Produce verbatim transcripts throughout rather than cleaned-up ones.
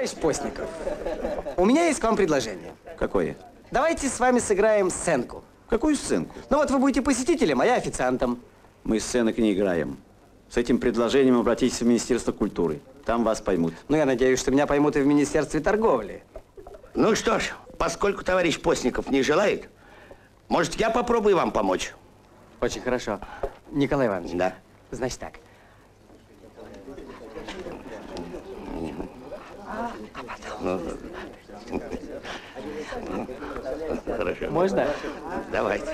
Товарищ Постников, у меня есть к вам предложение. Какое? Давайте с вами сыграем сценку. Какую сценку? Ну вот вы будете посетителем, а я официантом. Мы сценок не играем. С этим предложением обратитесь в Министерство культуры. Там вас поймут. Ну, я надеюсь, что меня поймут и в Министерстве торговли. Ну что ж, поскольку товарищ Постников не желает, может, я попробую вам помочь? Очень хорошо. Николай Иванович. Да. Значит так. Ну, хорошо. Можно? Давайте.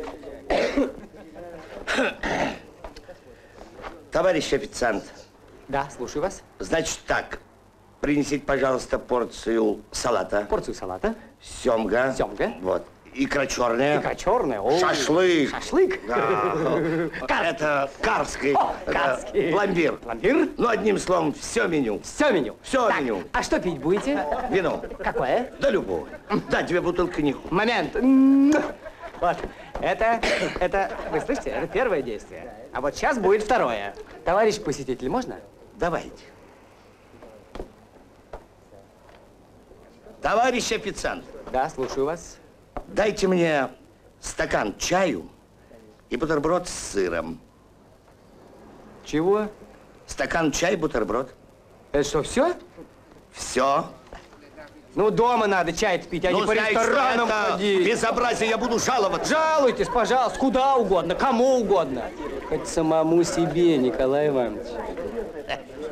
Товарищ официант. Да, слушаю вас. Значит так, принесите, пожалуйста, порцию салата. Порцию салата. Семга. Семга. Вот. Икра черная. Икра черная. О, Шашлык. Шашлык. Да. Это карский. О, карский. Пломбир. Пломбир. Ну, одним словом, все меню. Все меню. Все Так, меню. а что пить будете? Вино. Какое? Да любое. Да, две бутылки коньяку. Момент. Вот. Это, это, вы слышите, это первое действие. А вот сейчас будет второе. Товарищ посетитель, можно? Давайте. Товарищ официант, Да, слушаю вас. дайте мне стакан чаю и бутерброд с сыром. Чего? Стакан чая, бутерброд. Это что, все? Все. Ну, дома надо чай пить, а Ну, не по знаете, ресторанам это ходить. безобразие, я буду жаловаться. Жалуйтесь, пожалуйста, куда угодно, кому угодно. Хоть самому себе, Николай Иванович.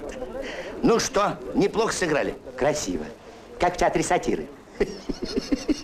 Ну что, неплохо сыграли? Красиво. Как в театре сатиры.